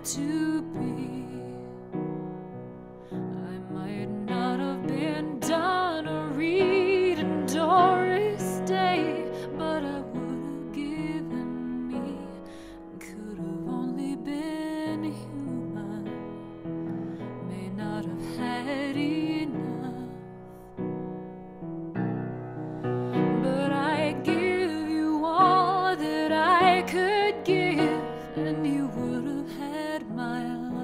to be. I might not have been done or reading Doris Day, but I would have given me, could have only been human, may not have had enough. But I give you all that I could give, and you would have had my love.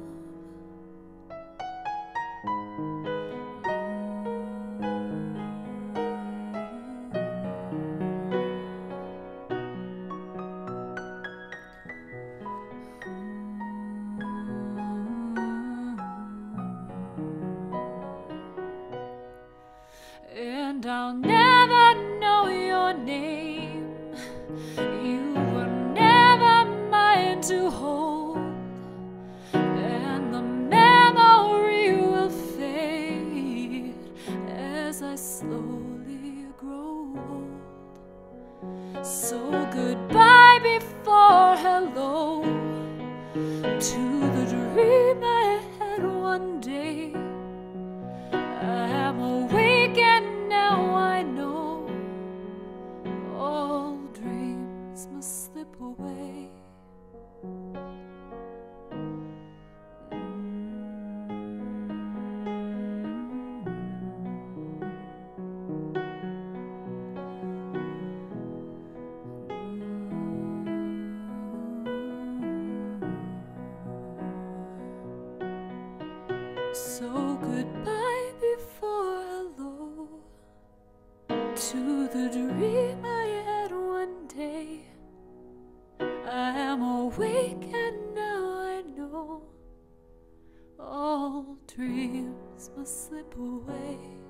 And I'll never know your name. You were never mine to hold, and the memory will fade as I slowly grow old. So goodbye before hello to the dream I had one day. I am awake and now I know all dreams must slip away. So goodbye before hello to the dream I had one day. I am awake and now I know all dreams must slip away.